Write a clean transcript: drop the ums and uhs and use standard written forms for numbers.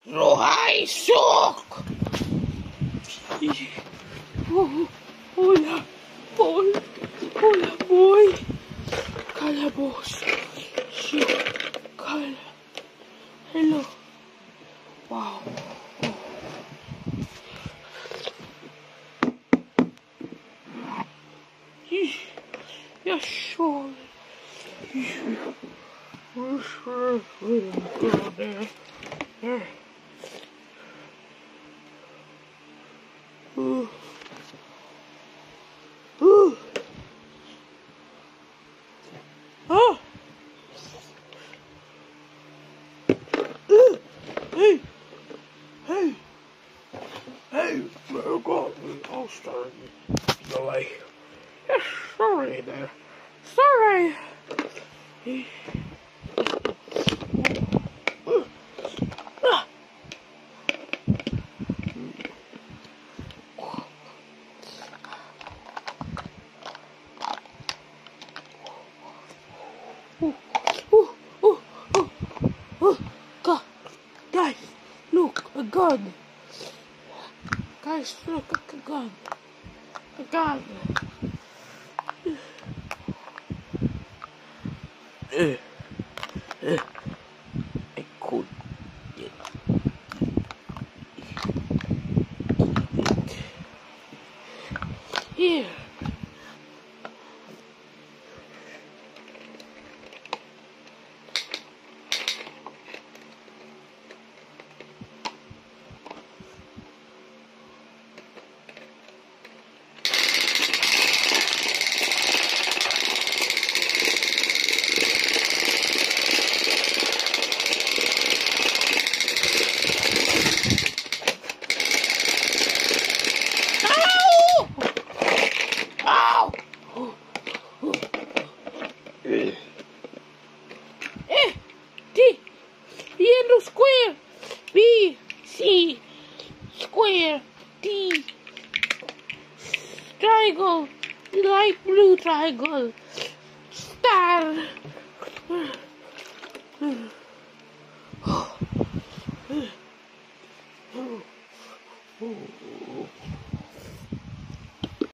So I suck. Oh, hola, boy. Hola, boy. Cala, boss. Cala. Hello. Wow. Yeah, sure. Hey, there got me. I'll start the way. Yes, sorry there. Sorry. God, guys, look, a gun. Guys, look, a gun. A gun. I could get it. Here. D, yellow square, B, C, square, D, triangle, light blue triangle, star.